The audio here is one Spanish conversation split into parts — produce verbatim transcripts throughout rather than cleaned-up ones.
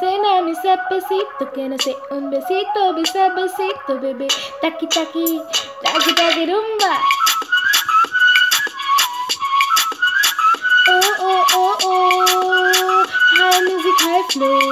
cena, mi sapecito, que no sé, un besito, besa, besito, bebé. Taki, taki, taki, taki, rumba. Oh, oh, oh, oh, high music, high flow.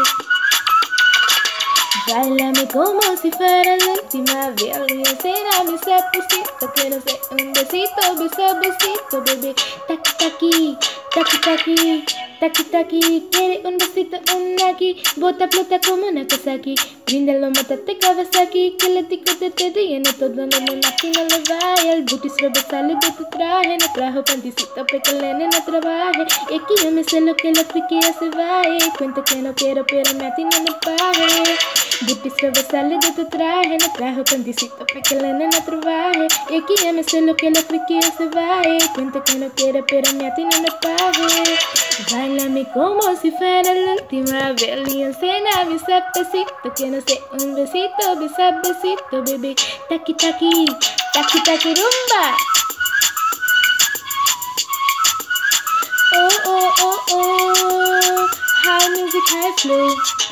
Báilame como si fuera la última vez. Será mi sapecito, que no sé, un besito, besa, besito, bebé. Taki, taki, taki, taki, taki, taki. Quiere un besito, un aquí. Bota plata como una Kawasaki. Bríndalo, mátate Kawasaki. Que le tico te te lleno todo, no me imagino le vaya. El booty sobresale de tu traje. No trajo panticito pa' que la nena trabaje. Y aquí yo me sé lo que la friquilla se vaya. Cuenta que no quiero, pero me atiende no pague. Booty sobresale de tu traje. No trajo panticito pa' que la nena trabaje. Y aquí ya me sé lo que la friquilla se vaya. Cuenta que no quiero, pero me atiende no pague. Báilame como si fuera la última vez. Y encena mi sapecito, que no sé, un besito, besa, besito, bebé. Taki, taki, taki, taki, rumba. Oh, oh, oh, oh, high music, high flow.